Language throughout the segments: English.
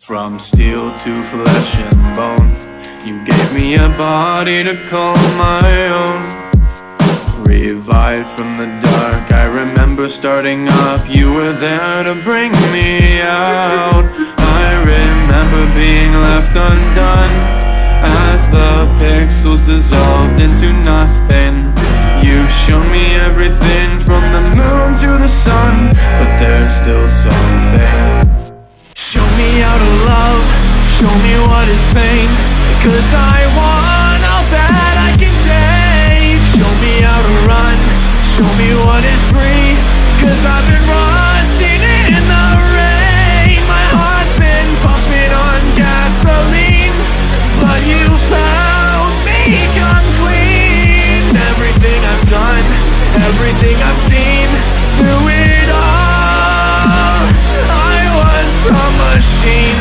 From steel to flesh and bone, you gave me a body to call my own. Revived from the dark, I remember starting up. You were there to bring me out. I remember being left undone as the pixels dissolved into nothing. You've shown me everything from the moon to the sun, but there's still something. Show me how to love, show me what is pain, 'cause I want all that I can take. Show me how to run, show me what is free, 'cause I've been rusting in the rain. My heart's been pumping on gasoline, but you found me come clean. Everything I've done, everything I've seen, through it all, I was a machine.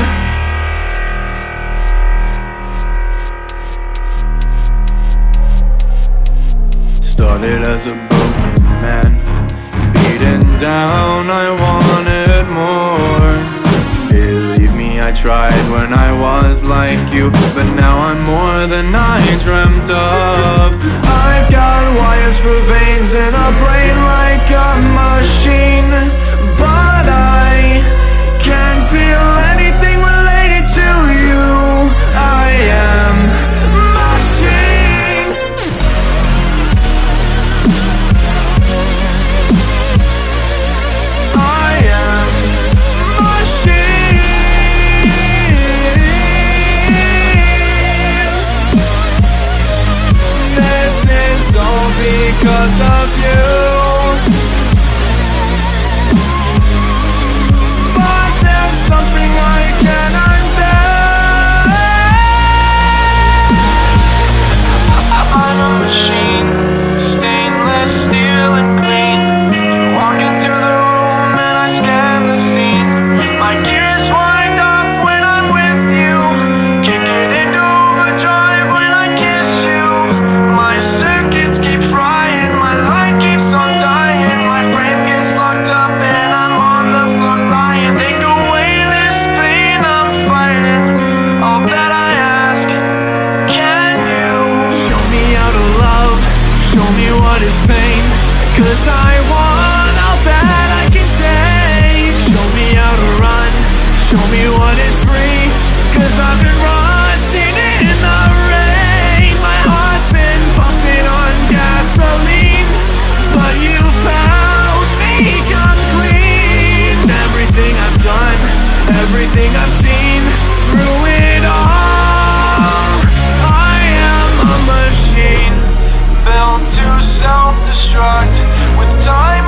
Started as a broken man, beaten down, I wanted more. Believe me, I tried when I was like you, but now I'm more than I dreamt of. I've got wires for veins and a brain like a machine, but I can't feel anything related to you. I am machine. I am machine. This is all because of you. Something I can undo. I'm a machine, stainless steel and clean. You walk into the room and I scan the scene. My gears wind up when I'm with you, kick it into overdrive when I kiss you. My circuits keep frying, my light keeps on dying. My frame gets locked up and I'm on the floor lying. Take away all that I ask. Can you show me how to love, show me what is pain, 'cause I want all that I can take. Show me how to run, show me what is free, 'cause I've been rusting in the rain. My heart's been pumping on gasoline, but you found me come clean. Everything I've done, everything I've seen, through it all, I am a machine, built to self-destruct with time.